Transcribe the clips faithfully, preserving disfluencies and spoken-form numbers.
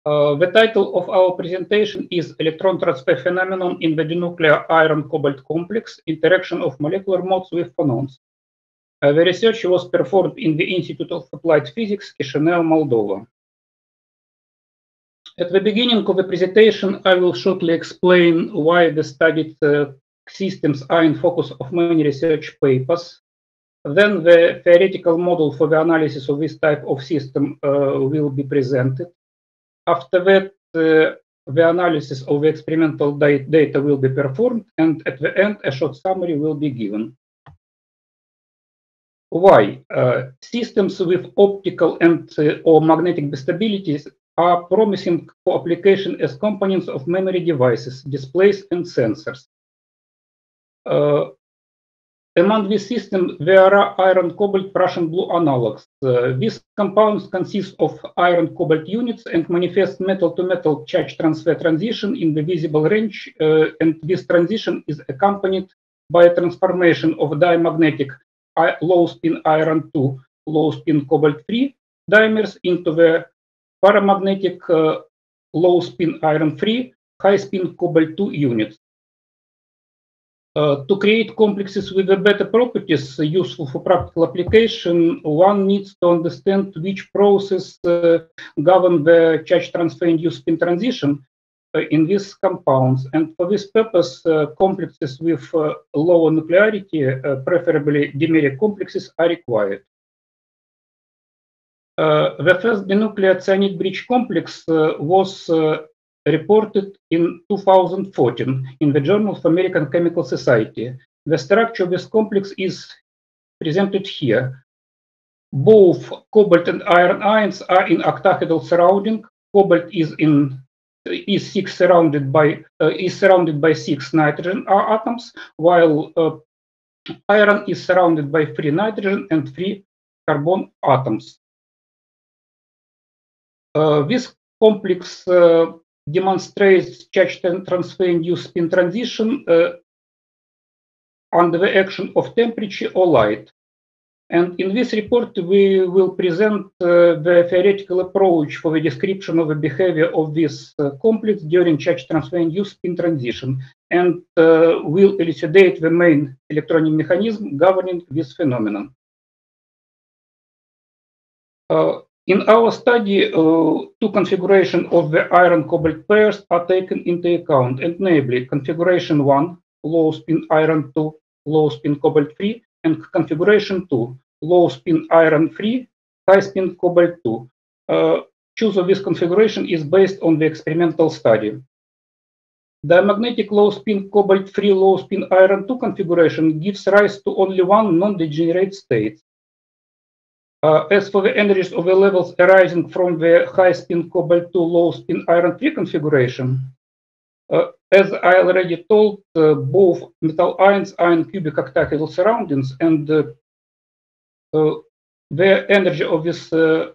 Uh, the title of our presentation is Electron Transfer Phenomenon in the Dinuclear Iron-Cobalt Complex, Interaction of Molecular Modes with Phonons. Uh, the research was performed in the Institute of Applied Physics, Chisinau, Moldova. At the beginning of the presentation, I will shortly explain why the studied uh, systems are in focus of many research papers. Then the theoretical model for the analysis of this type of system uh, will be presented. After that, uh, the analysis of the experimental data will be performed, and at the end, a short summary will be given. Why? Uh, systems with optical and uh, or magnetic stabilities are promising for application as components of memory devices, displays, and sensors. Uh, Among these systems, there are iron-cobalt Prussian blue analogs. Uh, these compounds consist of iron-cobalt units and manifest metal-to-metal charge transfer transition in the visible range, uh, and this transition is accompanied by a transformation of diamagnetic low-spin iron two, low-spin cobalt three dimers into the paramagnetic uh, low-spin iron three, high-spin cobalt two units. Uh, to create complexes with the better properties uh, useful for practical application, one needs to understand which process uh, govern the charge transfer-induced spin transition uh, in these compounds. And for this purpose, uh, complexes with uh, lower nuclearity, uh, preferably dimeric complexes, are required. Uh, the first dinuclear cyanide bridge complex uh, was uh, reported in two thousand fourteen in the Journal of American Chemical Society. The structure of this complex is presented here. Both cobalt and iron ions are in octahedral surrounding. Cobalt is in is six surrounded by uh, is surrounded by six nitrogen atoms, while uh, iron is surrounded by three nitrogen and three carbon atoms. Uh, this complex uh, demonstrates charge transfer-induced spin transition uh, under the action of temperature or light. And in this report, we will present uh, the theoretical approach for the description of the behavior of this uh, complex during charge transfer-induced spin transition, and uh, will elucidate the main electronic mechanism governing this phenomenon. Uh, In our study, uh, two configurations of the iron-cobalt pairs are taken into account, and namely configuration one, low-spin iron two, low-spin cobalt three, and configuration two, low-spin iron three, high-spin cobalt two. Uh, choice of this configuration is based on the experimental study. Diamagnetic low-spin cobalt three, low-spin iron two configuration gives rise to only one non-degenerate state. Uh, as for the energies of the levels arising from the high-spin cobalt two, low-spin iron three configuration, uh, as I already told, uh, both metal ions are in cubic octahedral surroundings, and uh, uh, the energy of these uh,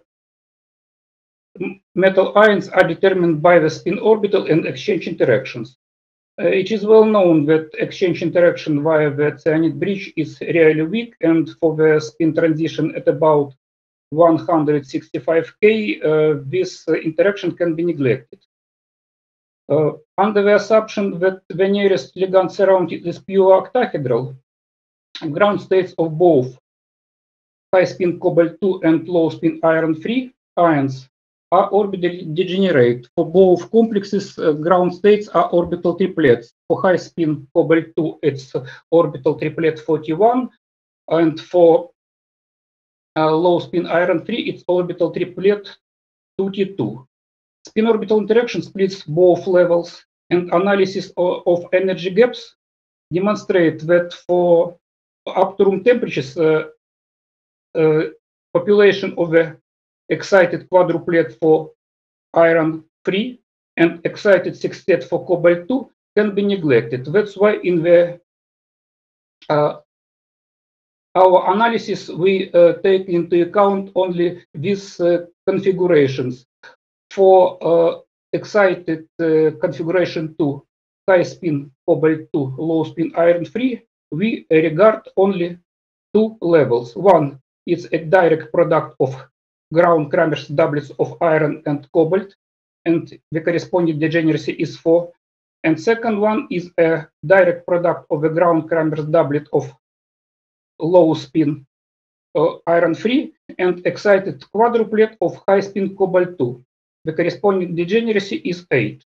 metal ions are determined by the spin orbital and exchange interactions. Uh, it is well known that exchange interaction via the cyanide bridge is really weak, and for the spin transition at about one hundred sixty-five K, uh, this uh, interaction can be neglected. Uh, under the assumption that the nearest ligand surrounding is pure octahedral, ground states of both high-spin cobalt two and low-spin iron three ions are orbitally degenerate. For both complexes, uh, ground states are orbital triplets. For high-spin cobalt two, it's orbital triplet forty-one, and for uh, low-spin iron three, it's orbital triplet thirty-two. Spin orbital interaction splits both levels, and analysis of, of energy gaps demonstrate that for up to room temperatures, uh, uh, population of the excited quadruplet for iron three and excited sextet for cobalt two can be neglected. That's why in the uh, our analysis we uh, take into account only these uh, configurations. For uh, excited uh, configuration two, high spin cobalt two, low spin iron three, we regard only two levels. One is a direct product of ground Kramer's doublets of iron and cobalt, and the corresponding degeneracy is four. And second one is a direct product of the ground Kramers doublet of low spin uh, iron free and excited quadruplet of high spin cobalt two. The corresponding degeneracy is eight.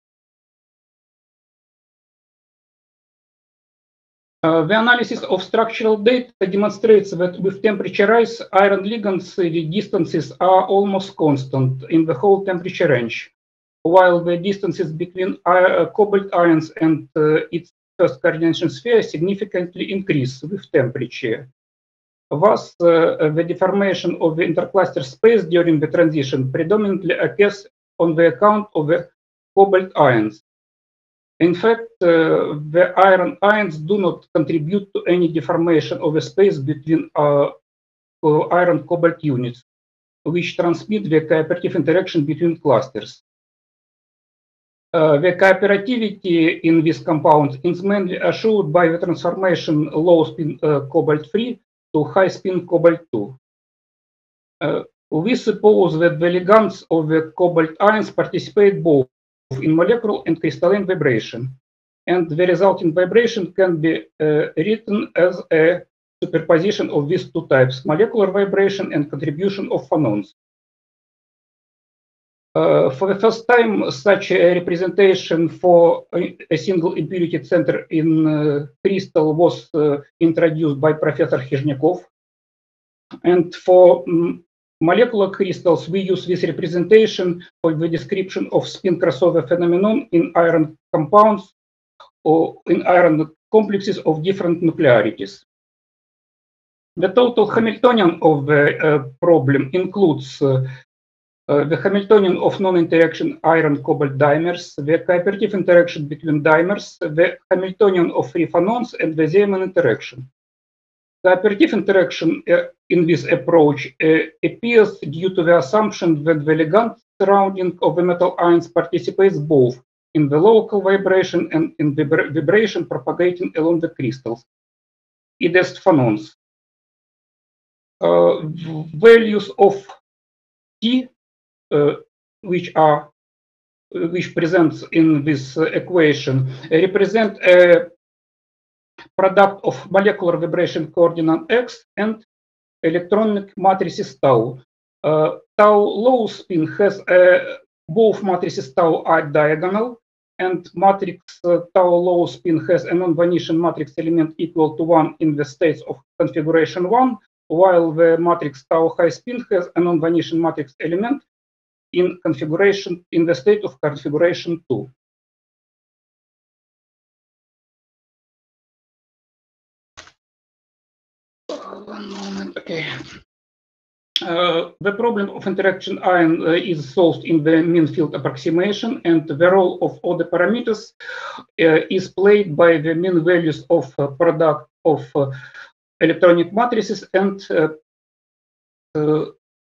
Uh, the analysis of structural data demonstrates that with temperature rise, iron ligands the distances are almost constant in the whole temperature range, while the distances between uh, cobalt ions and uh, its first coordination sphere significantly increase with temperature. Thus, uh, the deformation of the intercluster space during the transition predominantly occurs on the account of the cobalt ions. In fact, uh, the iron ions do not contribute to any deformation of the space between uh, uh, iron-cobalt units, which transmit the cooperative interaction between clusters. Uh, the cooperativity in this compound is mainly assured by the transformation low-spin uh, cobalt-free to high-spin cobalt two. Uh, we suppose that the ligands of the cobalt ions participate both in molecular and crystalline vibration, and the resulting vibration can be uh, written as a superposition of these two types, molecular vibration and contribution of phonons. Uh, for the first time, such a representation for a, a single impurity center in uh, crystal was uh, introduced by Professor Khizhnyakov. And for um, molecular crystals, we use this representation for the description of spin crossover phenomenon in iron compounds or in iron complexes of different nuclearities. The total Hamiltonian of the uh, problem includes uh, uh, the Hamiltonian of non-interaction iron-cobalt dimers, the cooperative interaction between dimers, the Hamiltonian of free phonons, and the Zeeman interaction. Cooperative interaction uh, in this approach uh, appears due to the assumption that the ligand surrounding of the metal ions participates both in the local vibration and in the vibration propagating along the crystals, I D E S T phonons. Uh, values of T, uh, which are which presents in this uh, equation, represent a product of molecular vibration coordinate X and electronic matrices tau. Uh, tau low spin has a, both matrices tau are diagonal, and matrix uh, tau low spin has a non-Vanician matrix element equal to one in the states of configuration one, while the matrix tau high spin has a non-Vanician matrix element in configuration in the state of configuration two. One moment, okay. Uh, the problem of interaction ion uh, is solved in the mean field approximation, and the role of all the parameters uh, is played by the mean values of uh, product of uh, electronic matrices and uh, uh,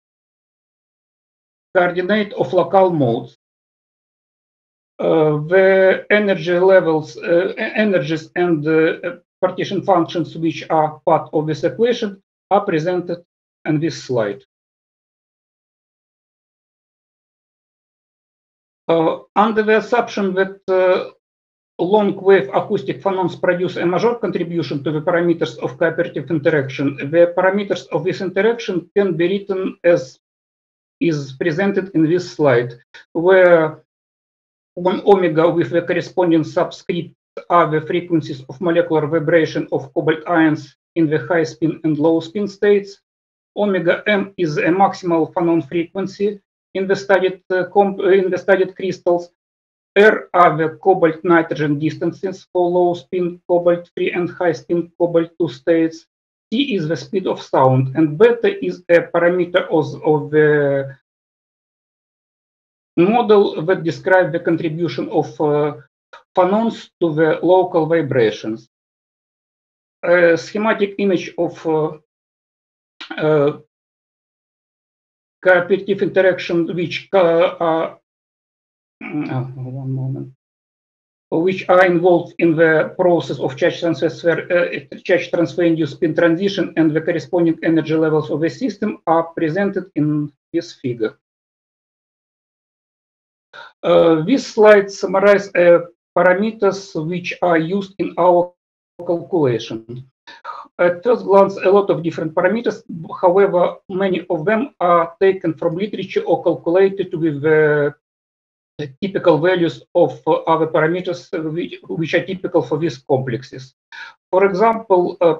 coordinate of local modes. Uh, the energy levels, uh, energies and uh, partition functions which are part of this equation are presented on this slide. Uh, under the assumption that uh, long wave acoustic phonons produce a major contribution to the parameters of cooperative interaction, the parameters of this interaction can be written as is presented in this slide, where one omega with the corresponding subscript are the frequencies of molecular vibration of cobalt ions in the high spin and low spin states. Omega m is a maximal phonon frequency in the studied uh, comp in the studied crystals. R are the cobalt nitrogen distances for low spin cobalt three and high spin cobalt two states. T is the speed of sound, and beta is a parameter of, of the model that describes the contribution of uh, phonons to the local vibrations. A schematic image of uh, uh, cooperative interaction which uh, are uh, one moment which are involved in the process of charge transfer, uh, charge transfer induced spin transition, and the corresponding energy levels of the system are presented in this figure. Uh, this slide summarizes uh, parameters which are used in our calculation. At first glance, a lot of different parameters. However, many of them are taken from literature or calculated with the uh, typical values of uh, other parameters uh, which, which are typical for these complexes. For example, uh,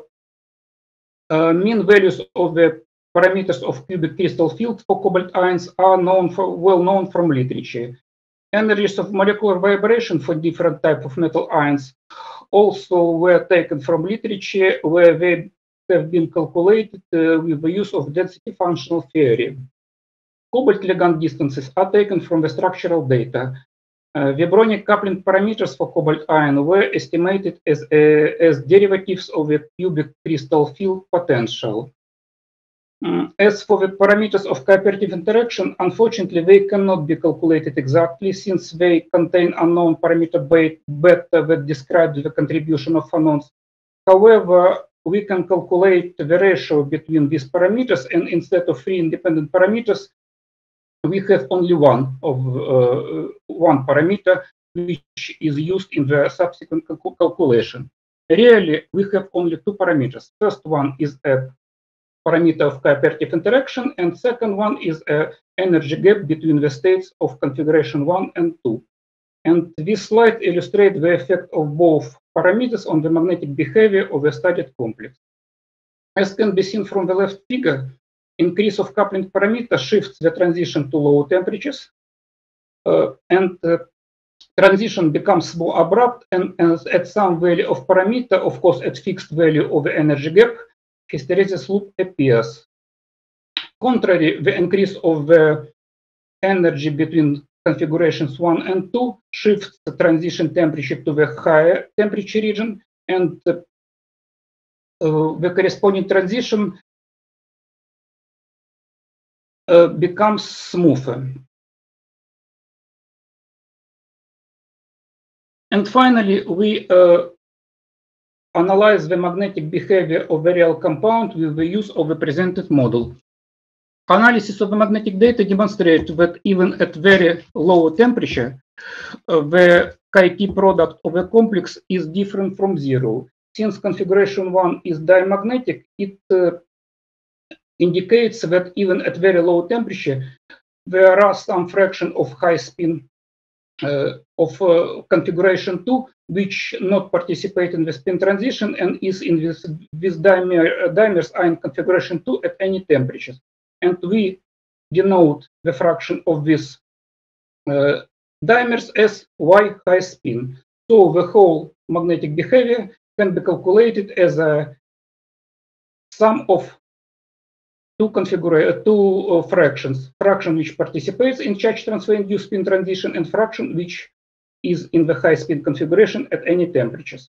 uh, mean values of the parameters of cubic crystal field for cobalt ions are known for, well known from literature. Energies of molecular vibration for different types of metal ions also were taken from literature, where they have been calculated uh, with the use of density functional theory. Cobalt ligand distances are taken from the structural data. Uh, Vibronic coupling parameters for cobalt ion were estimated as, uh, as derivatives of the cubic crystal field potential. Mm, As for the parameters of cooperative interaction, unfortunately, they cannot be calculated exactly since they contain unknown parameter beta that describes the contribution of phonons. However, we can calculate the ratio between these parameters, and instead of three independent parameters, we have only one of uh, one parameter which is used in the subsequent cal calculation. Really, we have only two parameters. First one is a parameter of cooperative interaction, and second one is a energy gap between the states of configuration one and two. And this slide illustrates the effect of both parameters on the magnetic behavior of the studied complex. As can be seen from the left figure, increase of coupling parameter shifts the transition to low temperatures, uh, and uh, transition becomes more abrupt, and, and at some value of parameter, of course at fixed value of the energy gap, hysteresis loop appears. Contrary, the increase of the energy between configurations one and two shifts the transition temperature to the higher temperature region, and uh, uh, the corresponding transition uh, becomes smoother. And finally, we uh, analyze the magnetic behavior of the real compound with the use of the presented model. Analysis of the magnetic data demonstrates that even at very low temperature, uh, the chi-T product of the complex is different from zero. Since configuration one is diamagnetic, it uh, indicates that even at very low temperature, there are some fraction of high spin uh, of uh, configuration two, which not participate in the spin transition and is in this, this dimer, uh, dimers are in configuration two at any temperatures. And we denote the fraction of this uh, dimers as Y high spin. So the whole magnetic behavior can be calculated as a sum of two configuration, two uh, fractions: fraction which participates in charge transfer induced spin transition, and fraction which is in the high spin configuration at any temperatures.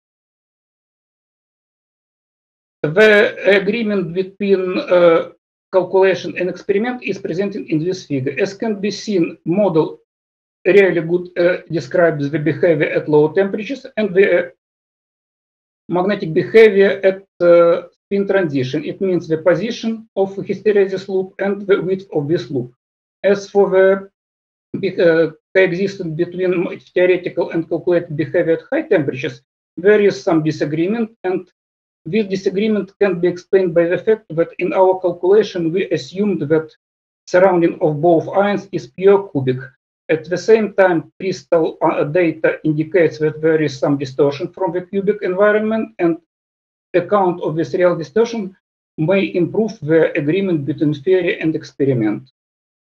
The agreement between uh, calculation and experiment is presented in this figure. As can be seen, model really good uh, describes the behavior at low temperatures and the magnetic behavior at uh, spin transition. It means the position of hysteresis loop and the width of this loop. As for the uh, coexistence between theoretical and calculated behavior at high temperatures, there is some disagreement, and this disagreement can be explained by the fact that in our calculation we assumed that surrounding of both ions is pure cubic. At the same time, crystal uh, data indicates that there is some distortion from the cubic environment, and account of this real distortion may improve the agreement between theory and experiment.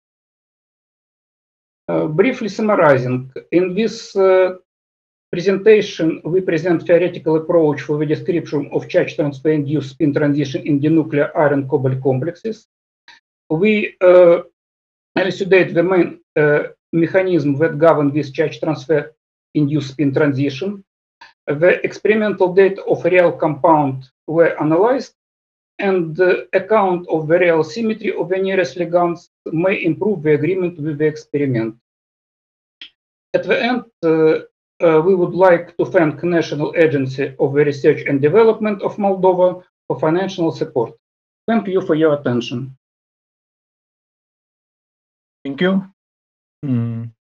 Uh, briefly summarizing, in this uh, presentation, we present theoretical approach for the description of charge transfer induced spin transition in dinuclear iron cobalt complexes. We uh, elucidate the main uh, mechanism that govern this charge transfer induced spin transition. The experimental data of a real compound were analyzed, and the account of the real symmetry of the nearest ligands may improve the agreement with the experiment. At the end, uh, uh, we would like to thank National Agency of the Research and Development of Moldova for financial support. Thank you for your attention. Thank you. Mm.